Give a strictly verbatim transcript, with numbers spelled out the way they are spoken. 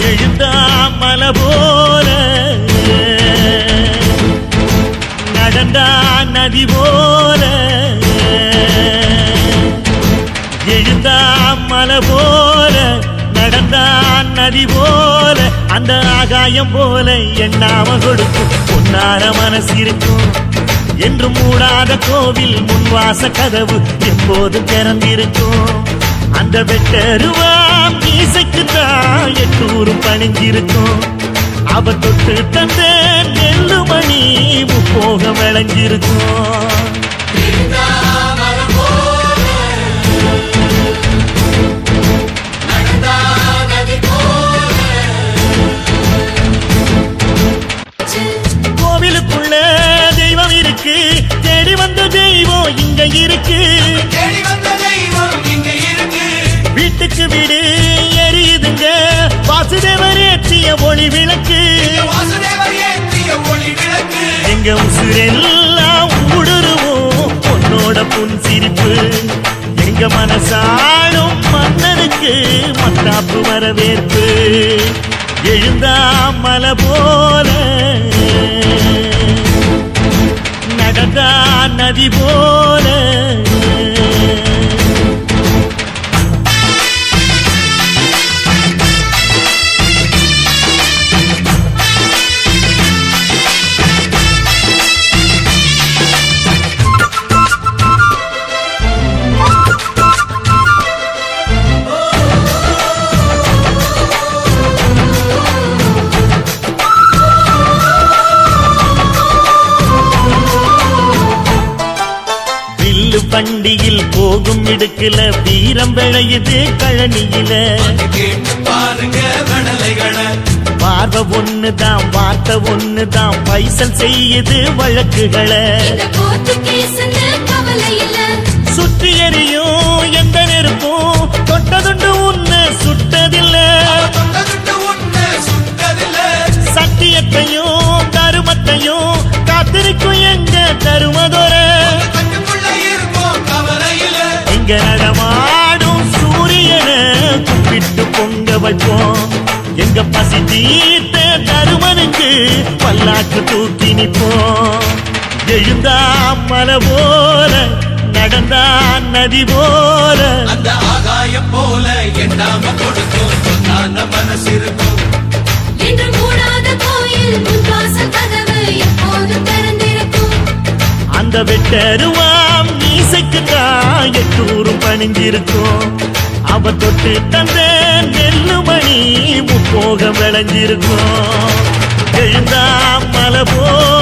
எழுந்தா மலை போல நடந்தா நதி போல எழுந்தா மலை போல நடந்தா நதி போல அந்த ஆகாயம் போல எண்ணாம கொடுக்கும் பொன்னார மனசு இருக்கும் என்று மூடாத கோவில் முன்வாச கதவு எப்போதும் திறந்திருக்கும் அந்த வெட்டருவாம் மீசைக்குத்தான் எட்டூரும் பணிஞ்சிருக்கும் அவ தொட்டு தந்த நெல்லுமணி முப்போக விளைஞ்சிருக்கும் கோவிலுக்குள்ள தெய்வம் இருக்கு தேடி வந்த தெய்வம் இங்க இருக்கு வீட்டுக்கு வீடு எரியுதுங்க வாசுதேவர் ஏற்றிய ஒளி விளக்கு எங்க உசுரெல்லாம் ஊடுருவோம் பொன்னோட புன் சிரிப்பு எங்க மனசாலும் மன்னனுக்கு மத்தாப்பு வரவேற்பு எழுந்தா மலை போல நடந்தா நதி போல வண்டியில் போகும் இடுக்குல வீரம் விளையுது கழனியில பார்வை ஒண்ணுதான் வார்த்தை ஒண்ணுதான் பைசல் செய்யுது வழக்குகளை சுற்றி எறியும் எந்த நெருப்பும் தொட்டதுண்டு உன்னை சுட்டதில்லை சத்தியத்தையும் தருமத்தையும் காத்திருக்கும் எங்க தருமதொர இங்க நடமாடும் சூரியனை கும்பிட்டு பொங்க வைப்போம் எங்க பசி தீர்த்த தருமனுக்கு பல்லாக்கு தூக்கி நிற்போம் எழுந்தா மலை போல நடந்தா நதி போல அந்த ஆகாயம் போல எண்ணாம கொடுக்கும் சொன்னான மனசு இருக்கும் என்று மூடாத கோயில் முன்வாசல் கதவு எப்போதும் திறந்திருக்கும் அந்த வெட்டருவாம் மீசைக்குத்தான் எட்டூரும் பணிஞ்சிருக்கும் அவ தொட்டு தந்த நெல்லுமணி முப்போக விளைஞ்சிருக்கும் எழுந்தா மலை போல